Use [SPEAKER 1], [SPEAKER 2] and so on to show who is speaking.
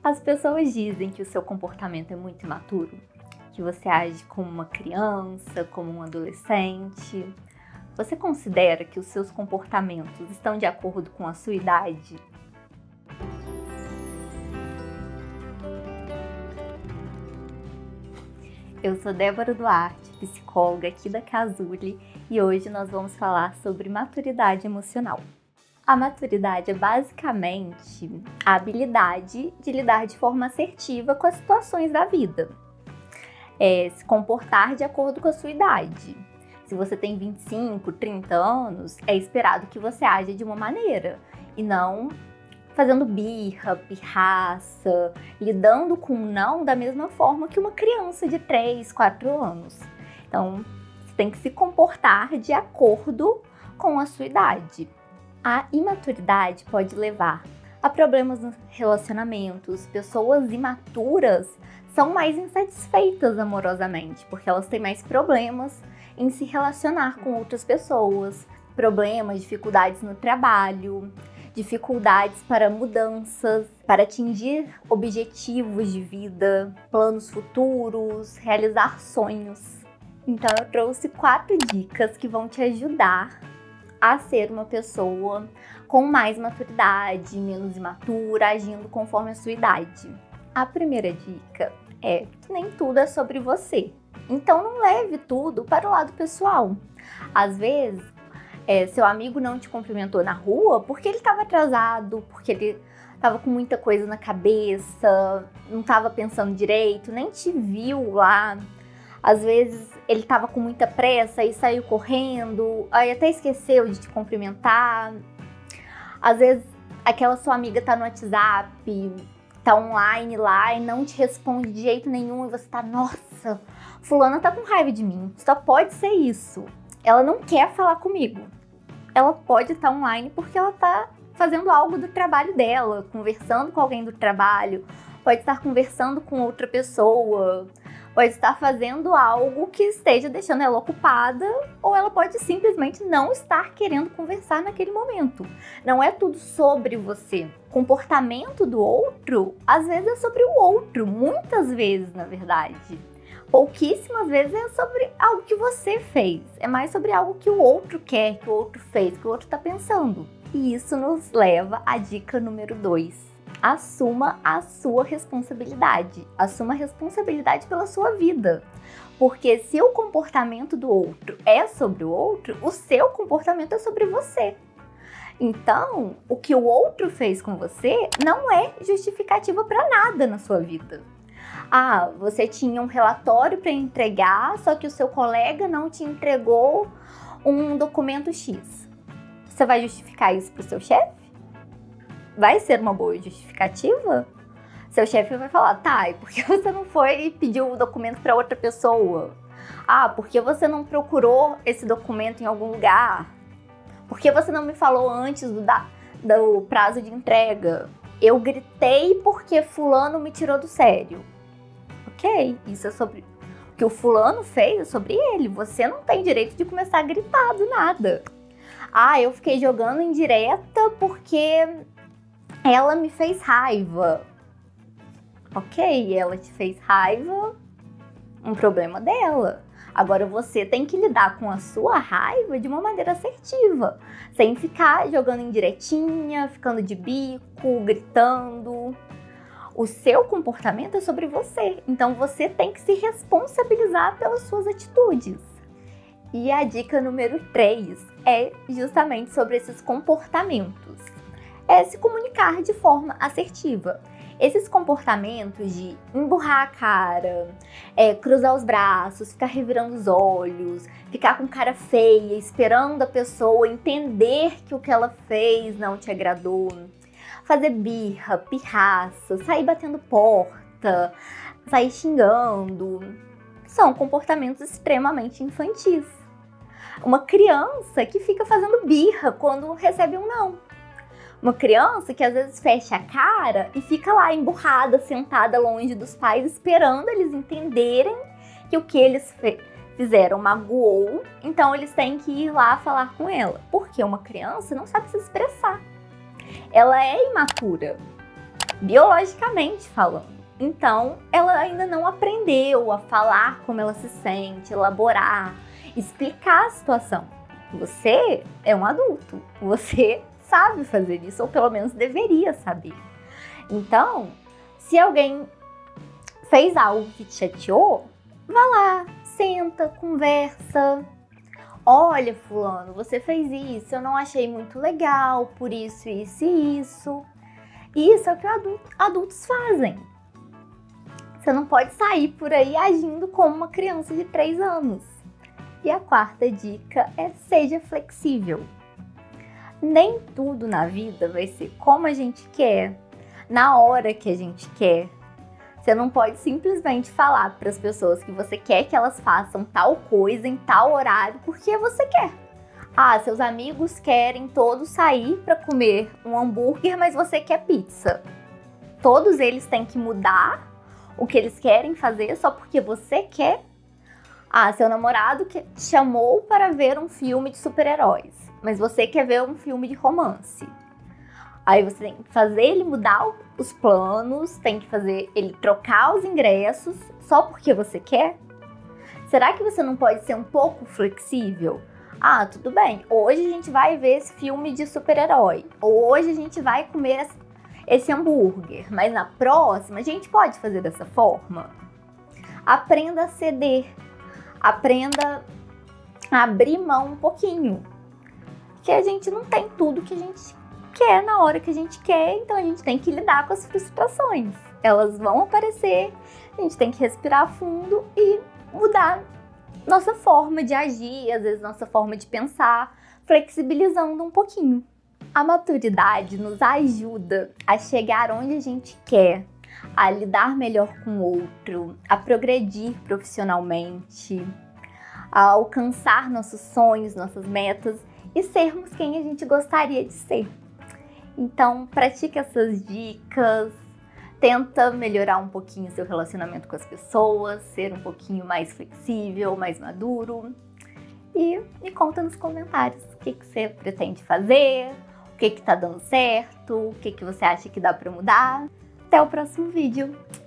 [SPEAKER 1] As pessoas dizem que o seu comportamento é muito imaturo, que você age como uma criança, como um adolescente. Você considera que os seus comportamentos estão de acordo com a sua idade? Eu sou Débora Duarte, psicóloga aqui da Casuly, e hoje nós vamos falar sobre maturidade emocional. A maturidade é basicamente a habilidade de lidar de forma assertiva com as situações da vida. Se comportar de acordo com a sua idade. Se você tem 25, 30 anos, é esperado que você aja de uma maneira e não fazendo birra, pirraça, lidando com o não da mesma forma que uma criança de 3, 4 anos. Então, você tem que se comportar de acordo com a sua idade. A imaturidade pode levar a problemas nos relacionamentos. Pessoas imaturas são mais insatisfeitas amorosamente, porque elas têm mais problemas em se relacionar com outras pessoas, problemas, dificuldades no trabalho, dificuldades para mudanças, para atingir objetivos de vida, planos futuros, realizar sonhos. Então eu trouxe 4 dicas que vão te ajudar a ser uma pessoa com mais maturidade, menos imatura, agindo conforme a sua idade. A primeira dica é que nem tudo é sobre você. Então não leve tudo para o lado pessoal. Às vezes, seu amigo não te cumprimentou na rua porque ele estava atrasado, porque ele estava com muita coisa na cabeça, não estava pensando direito, nem te viu lá. Às vezes ele estava com muita pressa e saiu correndo, aí até esqueceu de te cumprimentar. Às vezes aquela sua amiga tá no WhatsApp, tá online lá e não te responde de jeito nenhum e você tá, nossa, fulana tá com raiva de mim, só pode ser isso. Ela não quer falar comigo. Ela pode estar online porque ela tá fazendo algo do trabalho dela, conversando com alguém do trabalho, pode estar conversando com outra pessoa, pode estar fazendo algo que esteja deixando ela ocupada, ou ela pode simplesmente não estar querendo conversar naquele momento. Não é tudo sobre você. O comportamento do outro, às vezes é sobre o outro, muitas vezes, na verdade. Pouquíssimas vezes é sobre algo que você fez. É mais sobre algo que o outro quer, que o outro fez, que o outro está pensando. E isso nos leva à dica número 2. Assuma a sua responsabilidade. Assuma a responsabilidade pela sua vida. Porque se o comportamento do outro é sobre o outro, o seu comportamento é sobre você. Então, o que o outro fez com você não é justificativa para nada na sua vida. Ah, você tinha um relatório para entregar, só que o seu colega não te entregou um documento X. Você vai justificar isso para o seu chefe? Vai ser uma boa justificativa? Seu chefe vai falar, tá, e por que você não foi e pediu o documento para outra pessoa? Ah, por que você não procurou esse documento em algum lugar? Por que você não me falou antes do prazo de entrega? Eu gritei porque fulano me tirou do sério. Ok, isso é sobre o que o fulano fez, é sobre ele. Você não tem direito de começar a gritar do nada. Ah, eu fiquei jogando indireta porque ela me fez raiva. Ok, ela te fez raiva, um problema dela. Agora você tem que lidar com a sua raiva de uma maneira assertiva, sem ficar jogando indiretinha, ficando de bico, gritando. O seu comportamento é sobre você, então você tem que se responsabilizar pelas suas atitudes. E a dica número 3 é justamente sobre esses comportamentos. É se comunicar de forma assertiva. Esses comportamentos de emburrar a cara, cruzar os braços, ficar revirando os olhos, ficar com cara feia, esperando a pessoa entender que o que ela fez não te agradou, fazer birra, pirraça, sair batendo porta, sair xingando, são comportamentos extremamente infantis. Uma criança que fica fazendo birra quando recebe um não. Uma criança que às vezes fecha a cara e fica lá emburrada, sentada longe dos pais, esperando eles entenderem que o que eles fizeram magoou, então eles têm que ir lá falar com ela. Porque uma criança não sabe se expressar. Ela é imatura. biologicamente falando. Então, ela ainda não aprendeu a falar como ela se sente, elaborar, explicar a situação. Você é um adulto, você sabe fazer isso, ou pelo menos deveria saber. Então, se alguém fez algo que te chateou, vá lá, senta, conversa. Olha, fulano, você fez isso, eu não achei muito legal, por isso, isso e isso. Isso é o que adultos fazem. Você não pode sair por aí agindo como uma criança de 3 anos. E a quarta dica é: seja flexível. Nem tudo na vida vai ser como a gente quer, na hora que a gente quer. Você não pode simplesmente falar para as pessoas que você quer que elas façam tal coisa em tal horário porque você quer. Ah, seus amigos querem todos sair para comer um hambúrguer, mas você quer pizza. Todos eles têm que mudar o que eles querem fazer só porque você quer? Ah, seu namorado te chamou para ver um filme de super-heróis, mas você quer ver um filme de romance. Aí você tem que fazer ele mudar os planos, tem que fazer ele trocar os ingressos só porque você quer? Será que você não pode ser um pouco flexível? Ah, tudo bem, hoje a gente vai ver esse filme de super-herói, ou hoje a gente vai comer esse hambúrguer, mas na próxima a gente pode fazer dessa forma? Aprenda a ceder, aprenda a abrir mão um pouquinho, que a gente não tem tudo que a gente quer na hora que a gente quer, então a gente tem que lidar com as frustrações. Elas vão aparecer, a gente tem que respirar fundo e mudar nossa forma de agir, às vezes nossa forma de pensar, flexibilizando um pouquinho. A maturidade nos ajuda a chegar onde a gente quer, a lidar melhor com o outro, a progredir profissionalmente, a alcançar nossos sonhos, nossas metas e sermos quem a gente gostaria de ser. Então, pratique essas dicas, tenta melhorar um pouquinho seu relacionamento com as pessoas, ser um pouquinho mais flexível, mais maduro. E me conta nos comentários o que você pretende fazer, o que tá dando certo, o que você acha que dá para mudar. Até o próximo vídeo!